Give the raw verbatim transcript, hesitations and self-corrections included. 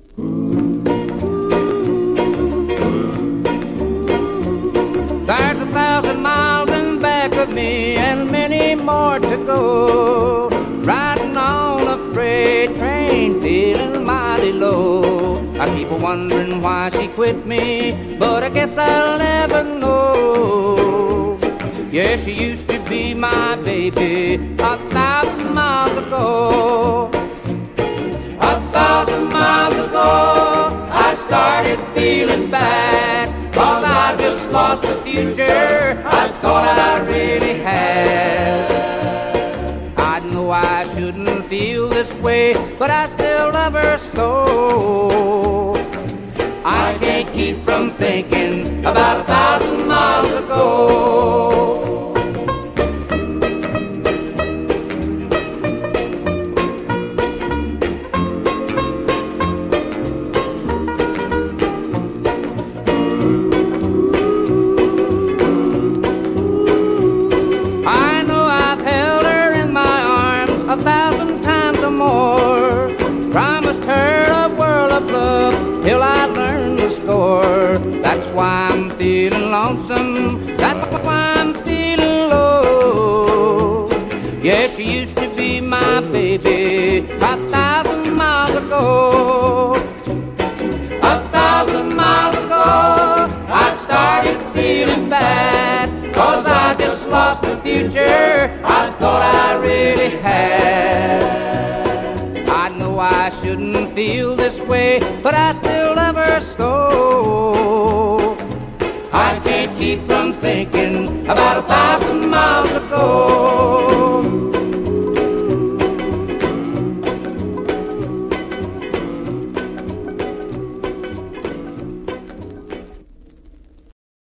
There's a thousand miles in back of me and many more to go, riding on a freight train, feeling mighty low. I keep wondering why she quit me, but I guess I'll never know. Yeah, she used to be my baby a thousand miles ago. A thousand miles ago I started feeling bad, 'cause I just lost the future I thought I really had. I know I shouldn't feel this way, but I still love her so. I can't keep from thinking about a thousand miles ago. A thousand times or more, promised her a world of love till I learned the score. That's why I'm feeling lonesome, that's why I'm feeling low. Yeah, she used to be my baby a thousand miles ago. A thousand miles ago I started feeling bad, 'cause I just lost the future I thought I really had. I know I shouldn't feel this way, but I still love her so. I can't keep from thinking about a thousand miles ago.